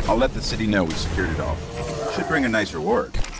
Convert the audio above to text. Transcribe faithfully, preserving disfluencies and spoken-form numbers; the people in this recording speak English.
I'll let the city know we secured it all. Should bring a nice reward.